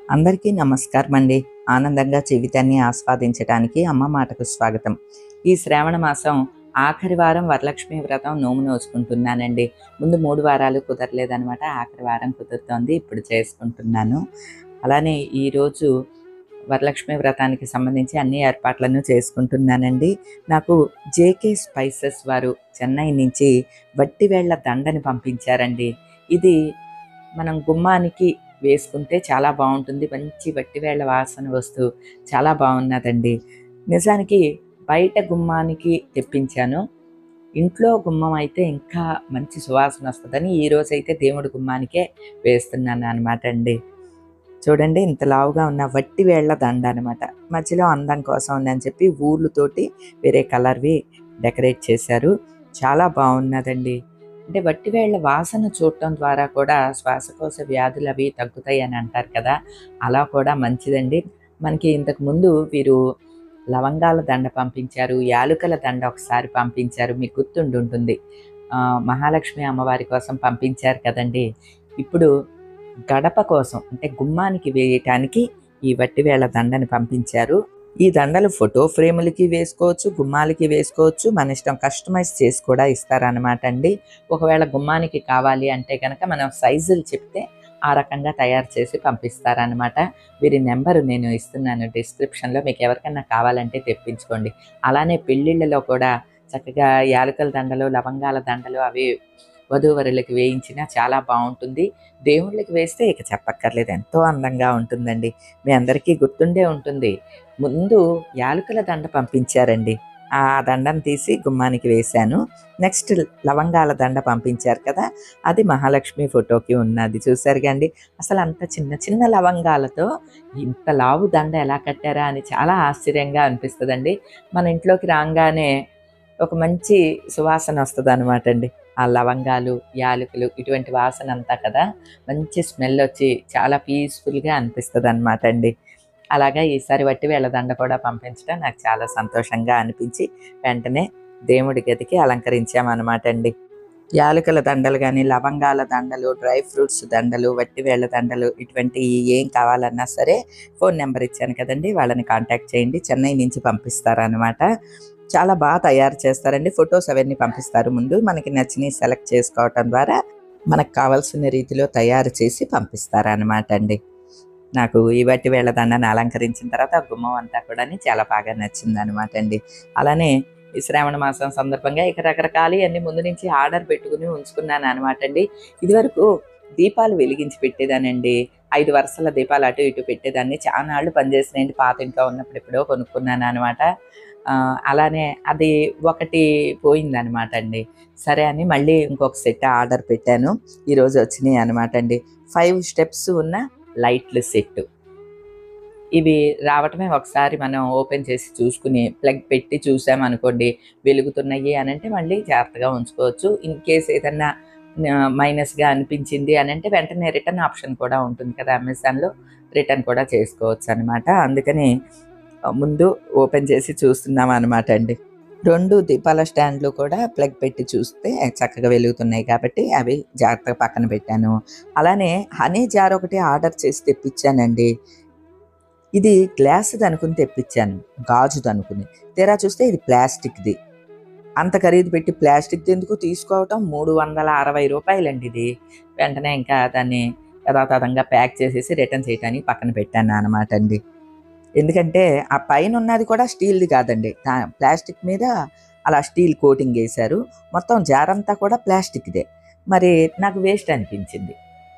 అందరికీ నమస్కారం అండి. ఆనందంగా జీవితాన్ని ఆస్వాదించడానికి అమ్మ మాటకు స్వాగతం. ఈ శ్రావణ మాసం ఆఖరి వారం వరలక్ష్మి వ్రతం నోము నోచుకుంటున్నానండి. ముందు 3 వారాలు కుదరలేదనమాట. ఆఖరి వారం కుదురుతోంది. ఇప్పుడు చేసుకుంటున్నాను. అలానే ఈరోజు వరలక్ష్మి వ్రతానికి సంబంధించి అన్ని ఏర్పాట్లను చేసుకుంటున్నానండి. నాకు జేకే స్పైసెస్ వారు చెన్నై నుంచి వట్టివేళ్ల దండని పంపించారండి. ఇది మనం గుమ్మానికి వేసుకుంటే చాలా బాగుంటుంది. మంచి వట్టివేళ్ల వాసన వస్తూ చాలా బాగున్నదండి. నిజానికి బయట గుమ్మానికి తెప్పించాను. ఇంట్లో గుమ్మం అయితే ఇంకా మంచి సువాసన వస్తుందని ఈరోజైతే దేవుడి గుమ్మానికే వేస్తున్నాను అనమాట అండి. చూడండి, ఇంత లావుగా ఉన్న వట్టివేళ్ల దండ అనమాట. మధ్యలో అందం కోసం అని చెప్పి ఊర్లతోటి వేరే కలర్వి డెకరేట్ చేశారు. చాలా బాగున్నదండి. అంటే వట్టివేళ్ల వాసన చూడటం ద్వారా కూడా శ్వాసకోశ వ్యాధులు అవి తగ్గుతాయి అని అంటారు కదా, అలా కూడా మంచిదండి. మనకి ఇంతకుముందు వీరు లవంగాల దండ పంపించారు, యాలుకల దండ ఒకసారి పంపించారు, మీకు గుర్తుండి ఉంటుంది. మహాలక్ష్మి అమ్మవారి కోసం పంపించారు కదండి. ఇప్పుడు గడప కోసం అంటే గుమ్మానికి వేయటానికి ఈ వట్టివేళ్ల దండని పంపించారు. ఈ దండలు ఫోటో ఫ్రేములకి వేసుకోవచ్చు, గుమ్మాలకి వేసుకోవచ్చు, మన ఇష్టం. కస్టమైజ్ చేసి కూడా ఇస్తారనమాట అండి. ఒకవేళ గుమ్మానికి కావాలి అంటే కనుక మనం సైజులు చెప్తే ఆ రకంగా తయారు చేసి పంపిస్తారనమాట. వీరి నెంబరు నేను ఇస్తున్నాను డిస్క్రిప్షన్లో, మీకు ఎవరికైనా కావాలంటే తెప్పించుకోండి. అలానే పెళ్ళిళ్ళలో కూడా చక్కగా యాలకుల దండలు, లవంగాల దండలు అవి వధూవరులకి వేయించినా చాలా బాగుంటుంది. దేవుళ్ళకి వేస్తే ఇక చెప్పక్కర్లేదు, ఎంతో అందంగా ఉంటుందండి. మీ అందరికీ గుర్తుండే ఉంటుంది. ముందు యాలకుల దండ పంపించారండి. ఆ దండను తీసి గుమ్మానికి వేశాను. నెక్స్ట్ లవంగాల దండ పంపించారు కదా, అది మహాలక్ష్మి ఫోటోకి ఉన్నది. చూసారు కండి, అసలు అంత చిన్న చిన్న లవంగాలతో ఇంత లావు దండ ఎలా కట్టారా అని చాలా ఆశ్చర్యంగా అనిపిస్తుందండి. మన ఇంట్లోకి రాగానే ఒక మంచి సువాసన వస్తుంది అనమాట అండి. ఆ లవంగాలు, యాలకులు ఇటువంటి వాసన అంతా కదా, మంచి స్మెల్ వచ్చి చాలా పీస్ఫుల్గా అనిపిస్తుంది అనమాట అండి. అలాగా ఈసారి వట్టివేళ్ల దండ కూడా పంపించడం నాకు చాలా సంతోషంగా అనిపించి వెంటనే దేవుడి గదికి అలంకరించామన్నమాట అండి. యాలకుల దండలు కానీ, లవంగాల దండలు, డ్రై ఫ్రూట్స్ దండలు, వట్టివేళ్ల దండలు ఇటువంటి ఏం కావాలన్నా సరే ఫోన్ నెంబర్ ఇచ్చాను కదండి, వాళ్ళని కాంటాక్ట్ చేయండి. చెన్నై నుంచి పంపిస్తారనమాట. చాలా బాగా తయారు చేస్తారండి. ఫొటోస్ అవన్నీ పంపిస్తారు. ముందు మనకి నచ్చినవి సెలెక్ట్ చేసుకోవటం ద్వారా మనకు కావాల్సిన రీతిలో తయారు చేసి పంపిస్తారనమాట అండి. నాకు ఈ వట్టివేళ్ల దండను అలంకరించిన తర్వాత గుమ్మం అంతా కూడా చాలా బాగా నచ్చింది అనమాట అండి. అలానే ఈ శ్రావణ మాసం సందర్భంగా ఇక రకరకాలు అన్ని ముందు నుంచి ఆర్డర్ పెట్టుకుని ఉంచుకున్నాను అనమాట అండి. ఇదివరకు దీపాలు వెలిగించి పెట్టేదానండి. 5 వరుసల దీపాలు అటు ఇటు పెట్టేదాన్ని. చాలా నాళ్ళు పనిచేసినాయండి. పాత ఇంట్లో ఉన్నప్పుడు ఎప్పుడో కొనుక్కున్నాను అనమాట. అలానే అది ఒకటి పోయిందనమాట అండి. సరే అని మళ్ళీ ఇంకొక సెట్ ఆర్డర్ పెట్టాను. ఈరోజు వచ్చినాయి అనమాట అండి. 5 స్టెప్స్ ఉన్న లైట్ల సెట్. ఇవి రావటమే ఒకసారి మనం ఓపెన్ చేసి చూసుకుని ప్లగ్ పెట్టి చూసామనుకోండి, వెలుగుతున్నాయి అని అంటే మళ్ళీ జాగ్రత్తగా ఉంచుకోవచ్చు. ఇన్ కేస్ ఏదన్నా మైనస్గా అనిపించింది అని అంటే వెంటనే రిటర్న్ ఆప్షన్ కూడా ఉంటుంది కదా అమెజాన్లో, రిటర్న్ కూడా చేసుకోవచ్చు అనమాట. అందుకని ముందు ఓపెన్ చేసి చూస్తున్నాం అనమాట అండి. 2 దీపాల స్టాండ్లు కూడా ప్లగ్ పెట్టి చూస్తే చక్కగా వెలుగుతున్నాయి కాబట్టి అవి జాగ్రత్తగా పక్కన పెట్టాను. అలానే హనీ జార్ ఒకటి ఆర్డర్ చేసి తెప్పించానండి. ఇది గ్లాసుది అనుకుని తెప్పించాను, గాజుది అనుకుని. తీరా చూస్తే ఇది ప్లాస్టిక్ది. అంత ఖరీదు పెట్టి ప్లాస్టిక్ది ఎందుకు తీసుకోవటం, 360 రూపాయలండి ఇది. వెంటనే ఇంకా దాన్ని యథాతథంగా ప్యాక్ చేసేసి రిటర్న్ చేయడానికి పక్కన పెట్టాను అనమాట అండి. ఎందుకంటే ఆ పైన ఉన్నది కూడా స్టీల్ది కాదండి, ప్లాస్టిక్ మీద అలా స్టీల్ కోటింగ్ వేశారు. మొత్తం జారంతా కూడా ప్లాస్టిక్దే. మరి నాకు వేస్ట్ అనిపించింది.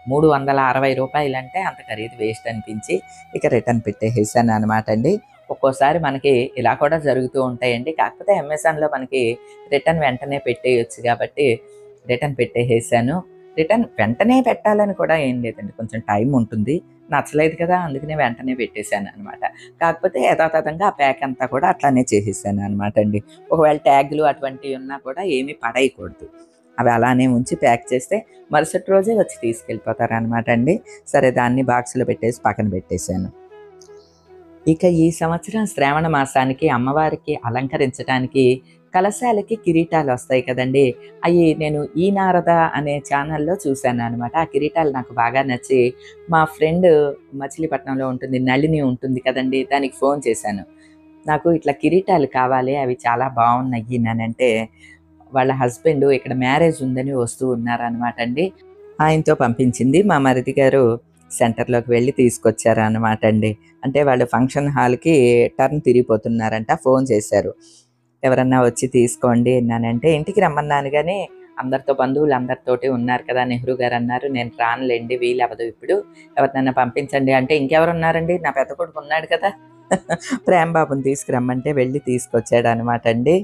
360 రూపాయలంటే అంత ఖరీదు వేస్ట్ అనిపించి ఇక రిటర్న్ పెట్టేసాను అనమాట అండి. ఒక్కోసారి మనకి ఇలా కూడా జరుగుతూ ఉంటాయండి. కాకపోతే అమెజాన్లో మనకి రిటర్న్ వెంటనే పెట్టేయచ్చు కాబట్టి రిటర్న్ పెట్టేసాను. రిటర్న్ వెంటనే పెట్టాలని కూడా ఏం లేదండి, కొంచెం టైం ఉంటుంది. నచ్చలేదు కదా, అందుకనే వెంటనే పెట్టేశాను అనమాట. కాకపోతే యథాతథంగా ఆ ప్యాక్ అంతా కూడా అట్లానే చేసేసాను అనమాట అండి. ఒకవేళ ట్యాగులు అటువంటివి ఉన్నా కూడా ఏమీ పడేయకూడదు. అవి అలానే ఉంచి ప్యాక్ చేస్తే మరుసటి రోజే వచ్చి తీసుకెళ్ళిపోతారు అనమాట అండి. సరే, దాన్ని బాక్స్లో పెట్టేసి పక్కన పెట్టేశాను. ఇక ఈ సంవత్సరం శ్రావణ మాసానికి అమ్మవారికి అలంకరించడానికి కలశాలకి కిరీటాలు వస్తాయి కదండి. అవి నేను ఈ నారద అనే ఛానల్లో చూశాను అనమాట. ఆ కిరీటాలు నాకు బాగా నచ్చి మా ఫ్రెండ్ మచిలీపట్నంలో ఉంటుంది, నళిని ఉంటుంది కదండి, దానికి ఫోన్ చేశాను. నాకు ఇట్లా కిరీటాలు కావాలి, అవి చాలా బాగున్నాయి అంటే వాళ్ళ హస్బెండ్ ఇక్కడ మ్యారేజ్ ఉందని వస్తూ ఉన్నారనమాట అండి. ఆయనతో పంపించింది. మా మరిది గారు సెంటర్‌లోకి వెళ్ళి తీసుకొచ్చారనమాట అండి. అంటే వాళ్ళు ఫంక్షన్ హాల్‌కి టర్న్ తిరిగిపోతున్నారంట. ఫోన్ చేశారు. ఎవరన్నా వచ్చి తీసుకోండి అన్నానంటే, ఇంటికి రమ్మన్నాను గానీ, అందరితో బంధువులందరితోటి ఉన్నారు కదా! నెహ్రూ గారన్నారు, "నేను రానులెండి, వీలవ్వదు ఇప్పుడు. ఎవరినైనా పంపించండి" అంటే, ఇంకెవరున్నారండి? నా పెద్ద కొడుకు ఉన్నాడు కదా! ప్రేమ్ బాబుని తీసుకురమ్మంటే వెళ్ళి తీసుకొచ్చాడనమాట అండి.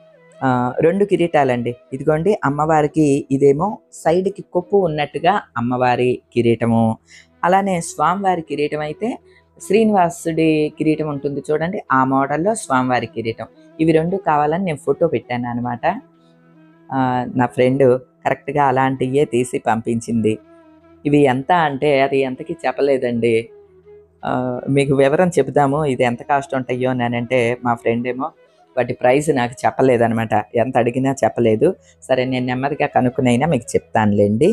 2 కిరీటాలండి. ఇదిగోండి అమ్మవారికి ఇదేమో సైడ్‌కి కొప్పు ఉన్నట్టుగా అమ్మవారి కిరీటము. అలానే స్వామివారి కిరీటం అయితే శ్రీనివాసుడి కిరీటం ఉంటుంది చూడండి, ఆ మోడల్‌లో స్వామివారి కిరీటం. ఇవి 2 కావాలని నేను ఫోటో పెట్టాననమాట. నా ఫ్రెండు కరెక్ట్‌గా అలాంటియే తీసి పంపించింది. ఇవి ఎంత అంటే అది ఎంతకి చెప్పలేదండి. మీకు వివరం చెబుదాము, ఇది ఎంత కాస్ట్ ఉంటాయో అనంటే, మా ఫ్రెండేమో వాటి ప్రైస్ నాకు చెప్పలేదనమాట. ఎంత అడిగినా చెప్పలేదు. సరే నేను నెమ్మదిగా కనుక్కునైనా మీకు చెప్తానులెండి.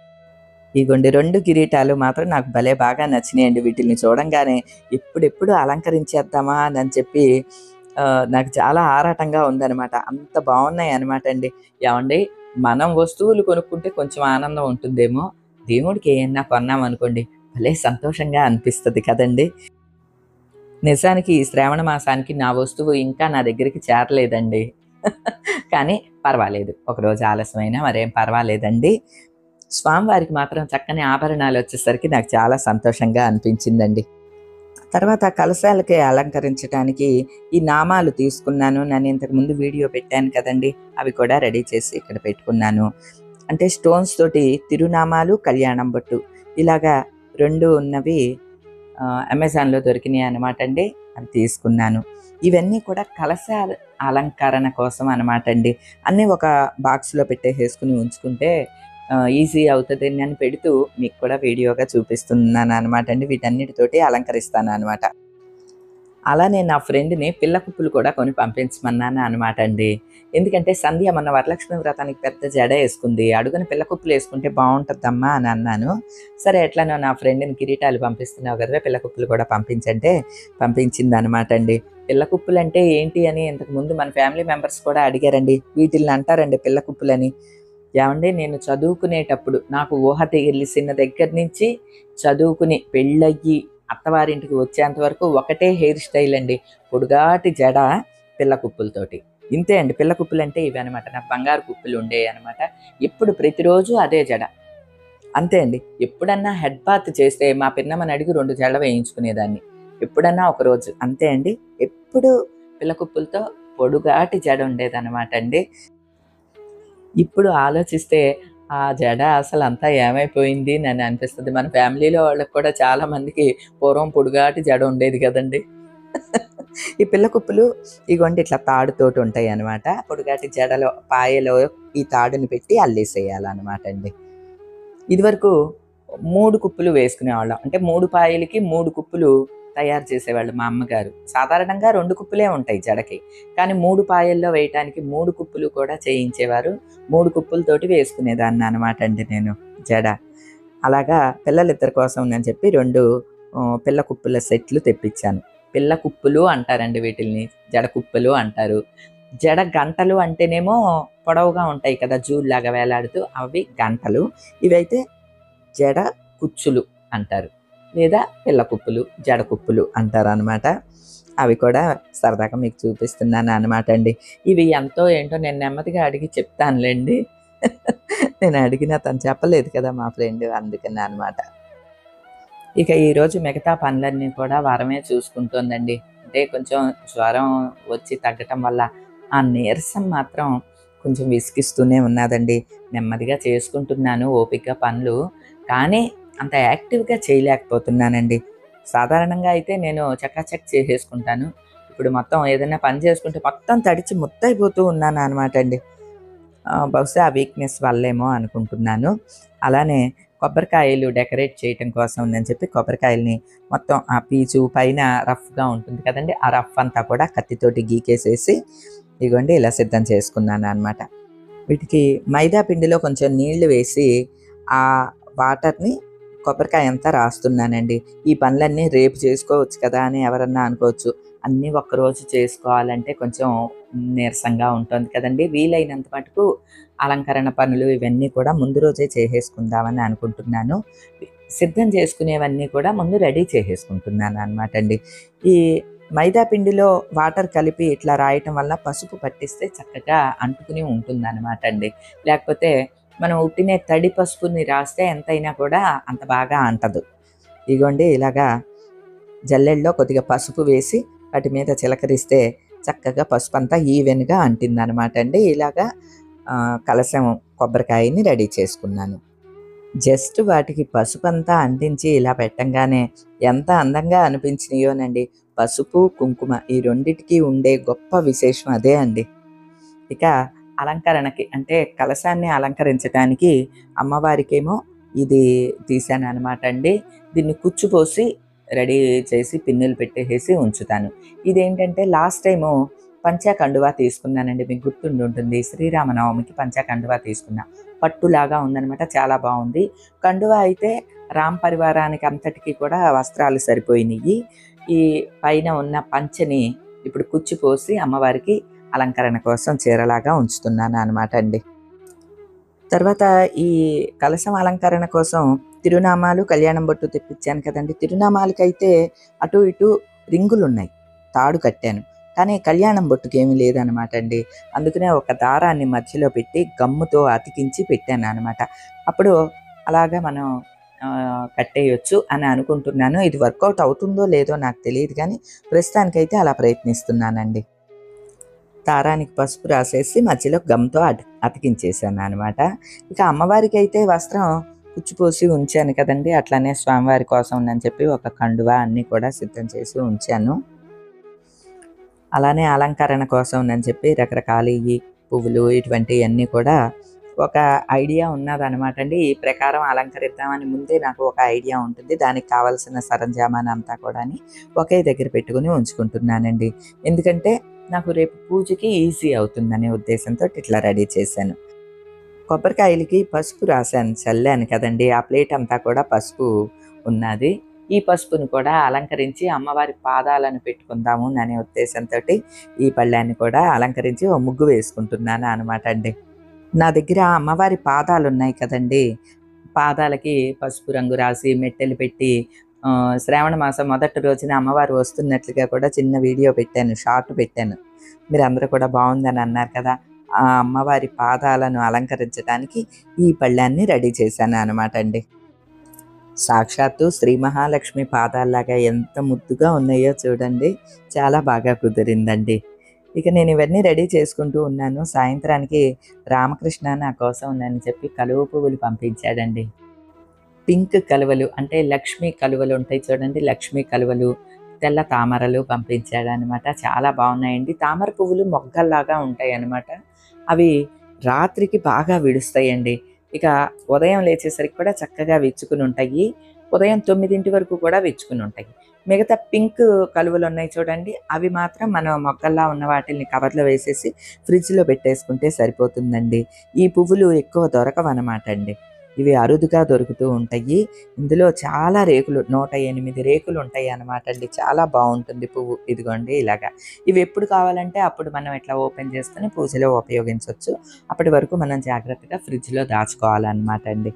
ఇగోండి 2 కిరీటాలు మాత్రం నాకు భలే బాగా నచ్చినాయండి. వీటిల్ని చూడంగానే ఎప్పుడెప్పుడు అలంకరించేద్దామా అని చెప్పి నాకు చాలా ఆరాటంగా ఉందనమాట. అంత బాగున్నాయనమాట అండి. ఏవండీ, మనం వస్తువులు కొనుక్కుంటే కొంచెం ఆనందం ఉంటుందేమో, దేవుడికి ఏయన్నా కొన్నామనుకోండి భలే సంతోషంగా అనిపిస్తది కదండీ! నిజానికి ఈ శ్రావణ మాసానికి నా వస్తువు ఇంకా నా దగ్గరికి చేరలేదండి. కానీ పర్వాలేదు, ఒకరోజు ఆలస్యమైనా మరేం పర్వాలేదండి. స్వామివారికి మాత్రం చక్కని ఆభరణాలొచ్చేసరికి నాకు చాలా సంతోషంగా అనిపించిందండి. తర్వాత కలశాలకి అలంకరించడానికి ఈ నామాలు తీసుకున్నాను. నేను ఇంతకుముందు వీడియో పెట్టాను కదండీ! అవి కూడా రెడీ చేసి ఇక్కడ పెట్టుకున్నాను. అంటే స్టోన్స్ తోటి తిరునామాలు, కళ్యాణం బొట్టు ఇలాగా 2 ఉన్నవి అమెజాన్‌లో దొరికినాయి అనమాట అండి. అవి తీసుకున్నాను. ఇవన్నీ కూడా కలశాల అలంకరణ కోసం అనమాట అండి. అన్నీ ఒక బాక్స్‌లో పెట్టేసేసుకొని ఉంచుకుంటే ఈజీ అవుతదని అని పెడుతూ మీకు కూడా వీడియోగా చూపిస్తున్నాననమాట అండి. వీటన్నిటితోటి అలంకరిస్తాననమాట. అలానే నా ఫ్రెండ్‌ని పిల్ల కుప్పులు కూడా కొని పంపించమన్నాను అనమాట అండి. ఎందుకంటే సంధ్య మొన్న వరలక్ష్మి వ్రతానికి పెద్ద జడ యేసుకుంది. అడుగున పిల్ల కుప్పులు యేసుకుంటే బావుంటద్దమ్మా అని అన్నాను. సరే ఎట్లనో నా ఫ్రెండ్‌ని కిరీటాలు పంపిస్తున్నావు గదవే, పిల్ల కుప్పులు కూడా పంపించంటే పంపించిందనమాట అండి. పిల్ల కుప్పులంటే ఏంటి అని ఇంతకుముందు మన ఫ్యామిలీ మెంబర్స్ కూడా అడిగారండి. వీటిల్ని అంటారండి పిల్ల కుప్పులని. ఏవండీ, నేను చదువుకునేటప్పుడు నాకు ఊహ తెలిసిన దగ్గర నుంచి చదువుకుని పెళ్ళయ్యి అత్తవారింటికి వచ్చేంత వరకు ఒకటే హెయిర్ స్టైల్ అండి. పొడుగాటి జడ, పిల్ల కుప్పులతోటి. ఇంతే అండి. పిల్ల కుప్పులంటే ఇవన్నమాట. నాకు బంగారు కుప్పులు ఉండేయనమాట. ఎప్పుడు ప్రతిరోజు అదే జడ. అంతే అండి. ఎప్పుడన్నా హెడ్ బాత్ చేస్తే మా పిన్నమ్మని అడిగి 2 జడలు వేయించుకునేదాన్ని. ఎప్పుడన్నా ఒకరోజు. అంతే అండి. ఎప్పుడు పిల్ల కుప్పులతో పొడుగాటి జడ ఉండేదనమాట అండి. ఇప్పుడు ఆలోచిస్తే ఆ జడ అసలంతా ఏమైపోయింది అని అనిపిస్తది. మన ఫ్యామిలీలో వాళ్ళకి కూడా చాలా మందికి పూర్వం పొడుగాటి జడ ఉండేది కదండీ! ఈ పిల్ల కుప్పులు ఇగోండి ఇట్లా తాడుతోటి ఉంటాయనమాట. పొడుగాటి జడలో పాయలో ఈ తాడుని పెట్టి అల్లేసేయాలనమాట అండి. ఇదివరకు 3 కుప్పులు వేసుకునేవాళ్ళం. అంటే 3 పాయలకి 3 కుప్పులు తయారు చేసేవాళ్ళు మా అమ్మగారు. సాధారణంగా 2 కుప్పులే ఉంటాయి జడకి. కానీ 3 పాయల్లో వేయటానికి 3 కుప్పులు కూడా చేయించేవారు. 3 కుప్పులతోటి వేసుకునేదాన్ననమాట అండి నేను జడ. అలాగా పిల్లలిద్దరి కోసం అని చెప్పి 2 పిల్ల కుప్పుల సెట్లు తెప్పించాను. పిల్ల కుప్పులు అంటారండి వీటిల్ని. జడ కుప్పలు అంటారు. జడ గంటలు అంటేనేమో పొడవుగా ఉంటాయి కదా! జూల్లాగా వేలాడుతూ, అవి గంటలు. ఇవైతే జడ కుచ్చులు అంటారు. లేదా పిల్ల కుప్పులు, జడ కుప్పులు అంటారనమాట. అవి కూడా సరదాగా మీకు చూపిస్తున్నాను అనమాట అండి. ఇవి ఎంతో ఏంటో నేను నెమ్మదిగా అడిగి చెప్తానులెండి. నేను అడిగినా తను చెప్పలేదు కదా మా ఫ్రెండ్, అందుకని అనమాట. ఇక ఈరోజు మిగతా పనులన్నీ కూడా వరమే చూసుకుంటోందండి. అంటే కొంచెం జ్వరం వచ్చి తగ్గటం వల్ల ఆ నీరసం మాత్రం కొంచెం విసిగిస్తూనే ఉన్నాదండి. నెమ్మదిగా చేసుకుంటున్నాను ఓపికగా పనులు. కానీ అంత యాక్టివ్‌గా చేయలేకపోతున్నానండి. సాధారణంగా అయితే నేను చకాచక్ చేసేసుకుంటాను. ఇప్పుడు మొత్తం ఏదైనా పని చేసుకుంటే మొత్తం తడిచి ముద్దయిపోతూ ఉన్నాననమాట అండి. బహుశా ఆ వీక్‌నెస్ వల్లేమో అనుకుంటున్నాను. అలానే కొబ్బరికాయలు డెకరేట్ చేయటం కోసం అని చెప్పి కొబ్బరికాయలని మొత్తం ఆ పీచు పైన రఫ్గా ఉంటుంది కదండి, ఆ రఫ్ అంతా కూడా కత్తితోటి గీకేసేసి ఇదిగోండి ఇలా సిద్ధం చేసుకున్నాను అనమాట. వీటికి మైదా పిండిలో కొంచెం నీళ్లు వేసి ఆ వాటర్ని కొబ్బరికాయ అంతా రాస్తున్నానండి. ఈ పనులన్నీ రేపు చేసుకోవచ్చు కదా అని ఎవరన్నా అనుకోవచ్చు. అన్నీ ఒక్కరోజు చేసుకోవాలంటే కొంచెం నీరసంగా ఉంటుంది కదండి. వీలైనంత మటుకు అలంకరణ పనులు ఇవన్నీ కూడా ముందు రోజే చేసేసుకుందామని అనుకుంటున్నాను. సిద్ధం చేసుకునేవన్నీ కూడా ముందు రెడీ చేసేసుకుంటున్నాను అనమాట అండి. ఈ మైదా పిండిలో వాటర్ కలిపి ఇట్లా రాయటం వల్ల పసుపు పట్టిస్తే చక్కగా అంటుకుని ఉంటుందన్నమాట అండి. లేకపోతే మనం ఉట్టినే తడి పసుపుని రాస్తే ఎంతైనా కూడా అంత బాగా అంటదు. ఇదిగోండి ఇలాగా జల్లెడలో కొద్దిగా పసుపు వేసి వాటి మీద చిలకరిస్తే చక్కగా పసుపు అంతా ఈవెన్గా అంటిందనమాట అండి. ఇలాగా కలశం కొబ్బరికాయని రెడీ చేసుకున్నాను. జస్ట్ వాటికి పసుపు అంతా అంటించి ఇలా పెట్టంగానే ఎంత అందంగా అనిపించినాయోనండి. పసుపు కుంకుమ ఈ రెండిటికి ఉండే గొప్ప విశేషం అదే అండి. ఇక అలంకరణకి అంటే కలశాన్ని అలంకరించడానికి అమ్మవారికేమో ఇది తీసాను అనమాట అండి. దీన్ని కుచ్చుపోసి రెడీ చేసి పిన్నులు పెట్టేసి ఉంచుతాను. ఇదేంటంటే లాస్ట్ టైము పంచా తీసుకున్నానండి, మీకు గుర్తుండి ఉంటుంది. శ్రీరామనవమికి పంచా తీసుకున్నా. పట్టులాగా ఉందనమాట, చాలా బాగుంది. కండువా అయితే రామ్ పరివారానికి అంతటికీ కూడా వస్త్రాలు సరిపోయినాయి. ఈ పైన ఉన్న పంచని ఇప్పుడు కుచ్చిపోసి అమ్మవారికి అలంకరణ కోసం చీరలాగా ఉంచుతున్నాను అనమాట అండి. తర్వాత ఈ కలశం అలంకరణ కోసం తిరునామాలు కళ్యాణం బొట్టు తెప్పించాను కదండి. తిరునామాలకైతే అటు ఇటు రింగులు ఉన్నాయి, తాడు కట్టాను. కానీ కళ్యాణం బొట్టుకి ఏమీ లేదనమాట అండి. అందుకనే ఒక దారాన్ని మధ్యలో పెట్టి గమ్ముతో అతికించి పెట్టాను అనమాట. అప్పుడు అలాగా మనం కట్టేయచ్చు అని అనుకుంటున్నాను. ఇది వర్కౌట్ అవుతుందో లేదో నాకు తెలియదు, కానీ ప్రస్తుతానికైతే అలా ప్రయత్నిస్తున్నానండి. దారానికి పసుపు రాసేసి మధ్యలో గమ్తో అతికించేసాను అనమాట. ఇక అమ్మవారికి అయితే వస్త్రం కుచ్చిపోసి ఉంచాను కదండి. అట్లానే స్వామివారి కోసం అని చెప్పి ఒక కండువా అన్నీ కూడా సిద్ధం చేసి ఉంచాను. అలానే అలంకరణ కోసం అని చెప్పి రకరకాల ఈ పువ్వులు ఇటువంటివన్నీ కూడా ఒక ఐడియా ఉన్నదనమాట అండి. ఈ ప్రకారం అలంకరిద్దామని ముందే నాకు ఒక ఐడియా ఉంటుంది. దానికి కావాల్సిన సరంజామాన్ అంతా కూడా ఒకే దగ్గర పెట్టుకుని ఉంచుకుంటున్నానండి. ఎందుకంటే నాకు రేపు పూజకి ఈజీ అవుతుందనే ఉద్దేశంతో ఇట్లా రెడీ చేశాను. కొబ్బరికాయలకి పసుపు రాశాను, చల్లాను కదండి. ఆ ప్లేట్ అంతా కూడా పసుపు ఉన్నది. ఈ పసుపును కూడా అలంకరించి అమ్మవారి పాదాలను పెట్టుకుందాము అనే ఉద్దేశంతో ఈ పళ్ళాన్ని కూడా అలంకరించి ఓ ముగ్గు వేసుకుంటున్నాను అనమాట అండి. నా దగ్గర అమ్మవారి పాదాలు ఉన్నాయి కదండి. పాదాలకి పసుపు రంగు రాసి మెట్టెలు పెట్టి శ్రావణ మాసం మొదటి రోజున అమ్మవారు వస్తున్నట్లుగా కూడా చిన్న వీడియో పెట్టాను, షార్ట్ పెట్టాను. మీరు అందరూ కూడా బాగుందని అన్నారు కదా. ఆ అమ్మవారి పాదాలను అలంకరించడానికి ఈ పళ్ళాన్ని రెడీ చేశాను అనమాట అండి. సాక్షాత్తు శ్రీ మహాలక్ష్మి పాదాల్లాగా ఎంత ముద్దుగా ఉన్నాయో చూడండి. చాలా బాగా కుదిరిందండి. ఇక నేను ఇవన్నీ రెడీ చేసుకుంటూ ఉన్నాను. సాయంత్రానికి రామకృష్ణ నా కోసం అని చెప్పి కలువ పువ్వులు పంపించాడండి. పింక్ కలువలు అంటే లక్ష్మీ కలువలు ఉంటాయి చూడండి, లక్ష్మీ కలువలు, తెల్ల తామరలు పంపించాడనమాట. చాలా బాగున్నాయండి. తామర పువ్వులు మొగ్గల్లాగా ఉంటాయి అన్నమాట. అవి రాత్రికి బాగా విడుస్తాయండి. ఇక ఉదయం లేచేసరికి కూడా చక్కగా విచ్చుకుని ఉంటాయి. ఉదయం 9 వరకు కూడా విచ్చుకుని ఉంటాయి. మిగతా పింక్ కలువలు ఉన్నాయి చూడండి, అవి మాత్రం మనం మొక్కల్లా ఉన్న వాటిని కవర్లో వేసేసి ఫ్రిడ్జ్లో పెట్టేసుకుంటే సరిపోతుందండి. ఈ పువ్వులు ఎక్కువ దొరకవన్నమాట అండి. ఇవి అరుదుగా దొరుకుతూ ఉంటాయి. ఇందులో చాలా రేకులు 108 రేకులు ఉంటాయి అన్నమాట అండి. చాలా బాగుంటుంది పువ్వు. ఇదిగోండి ఇలాగా. ఇవి ఎప్పుడు కావాలంటే అప్పుడు మనం ఇట్లా ఓపెన్ చేసుకుని పూజలో ఉపయోగించవచ్చు. అప్పటి వరకు మనం జాగ్రత్తగా ఫ్రిడ్జ్లో దాచుకోవాలన్నమాట అండి.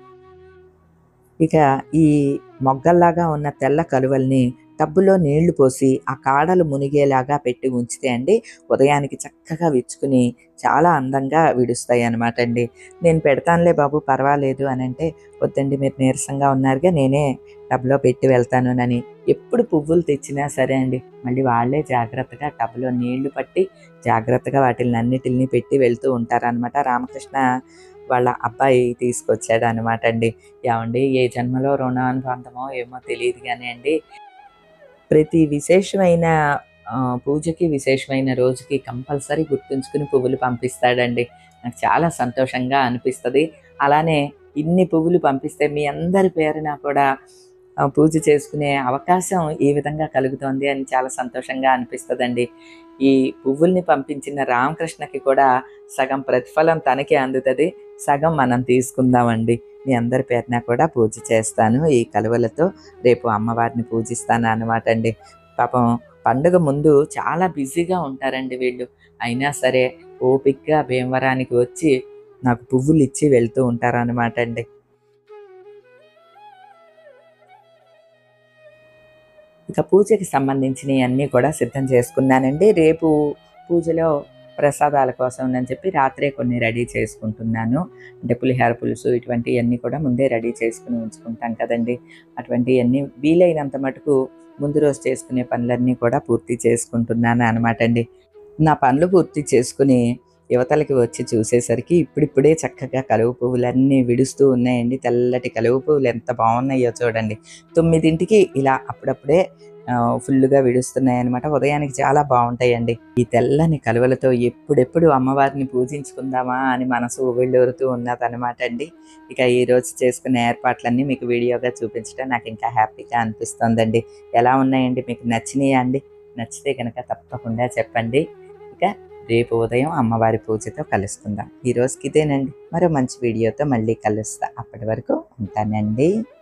ఇక ఈ మొగ్గల్లాగా ఉన్న తెల్ల కలువల్ని టబ్బులో నీళ్లు పోసి ఆ కాడలు మునిగేలాగా పెట్టి ఉంచితే అండి ఉదయానికి చక్కగా విచ్చుకుని చాలా అందంగా విడుస్తాయి అన్నమాట అండి. నేను పెడతానులే బాబు పర్వాలేదు అని అంటే, వద్దండి మీరు నీరసంగా ఉన్నారుగా నేనే టబ్లో పెట్టి వెళ్తాను అని ఎప్పుడు పువ్వులు తెచ్చినా సరే అండి మళ్ళీ వాళ్ళే జాగ్రత్తగా టబ్లో నీళ్లు పట్టి జాగ్రత్తగా వాటిని అన్నిటిని పెట్టి వెళ్తూ ఉంటారనమాట. రామకృష్ణ వాళ్ళ అబ్బాయి తీసుకొచ్చాడు అనమాట అండి. ఏమండి ఏ జన్మలో రుణానుబంధమో ఏమో తెలియదు కానీ అండి, ప్రతి విశేషమైన పూజకి విశేషమైన రోజుకి కంపల్సరీ గుర్తుంచుకుని పువ్వులు పంపిస్తాడండి. నాకు చాలా సంతోషంగా అనిపిస్తుంది. అలానే ఇన్ని పువ్వులు పంపిస్తే మీ అందరి పేరున కూడా పూజ చేసుకునే అవకాశం ఈ విధంగా కలుగుతోంది అని చాలా సంతోషంగా అనిపిస్తుందండి. ఈ పువ్వుల్ని పంపించిన రామకృష్ణకి కూడా సగం ప్రతిఫలం తనకే అందుతుంది, సగం మనం తీసుకుందామండి. మీ అందరి పేరున కూడా పూజ చేస్తాను ఈ కలువలతో. రేపు అమ్మవారిని పూజిస్తాను అనమాట అండి. పాపం పండుగ ముందు చాలా బిజీగా ఉంటారండి వీళ్ళు. అయినా సరే ఓపికగా భీమవరానికి వచ్చి నాకు పువ్వులు ఇచ్చి వెళ్తూ ఉంటారనమాట అండి. ఇక పూజకి సంబంధించినవి అన్నీ కూడా సిద్ధం చేసుకున్నానండి. రేపు పూజలో ప్రసాదాల కోసం అని చెప్పి రాత్రే కొన్ని రెడీ చేసుకుంటున్నాను. అంటే పులిహోర పులుసు ఇటువంటివన్నీ కూడా ముందే రెడీ చేసుకుని ఉంచుకుంటాం కదండి. అటువంటివన్నీ వీలైనంత మటుకు ముందు రోజు చేసుకునే పనులన్నీ కూడా పూర్తి చేసుకుంటున్నాను అనమాట అండి. నా పనులు పూర్తి చేసుకుని యువతలకి వచ్చి చూసేసరికి ఇప్పుడిప్పుడే చక్కగా కలువ పువ్వులన్నీ విడుస్తూ ఉన్నాయండి. తెల్లటి కలువ పువ్వులు ఎంత బాగున్నాయో చూడండి. 9ంటికి ఇలా అప్పుడప్పుడే ఫుల్లుగా విడుస్తున్నాయన్నమాట. ఉదయానికి చాలా బాగుంటాయండి. ఈ తెల్లని కలువలతో ఎప్పుడెప్పుడు అమ్మవారిని పూజించుకుందామా అని మనసు ఉవ్విళ్ళూరుతూ ఉన్నదనమాట అండి. ఇక ఈరోజు చేసుకునే ఏర్పాట్లన్నీ మీకు వీడియోగా చూపించడం నాకు ఇంకా హ్యాపీగా అనిపిస్తుందండి. ఎలా ఉన్నాయండి, మీకు నచ్చినాయా అండి? నచ్చితే కనుక తప్పకుండా చెప్పండి. ఇక రేపు ఉదయం అమ్మవారి పూజతో కలుసుకుందాం. ఈ రోజుకి ఇదేనండి. మరో మంచి వీడియోతో మళ్ళీ కలుస్తా. అప్పటి వరకు ఉంటానండి.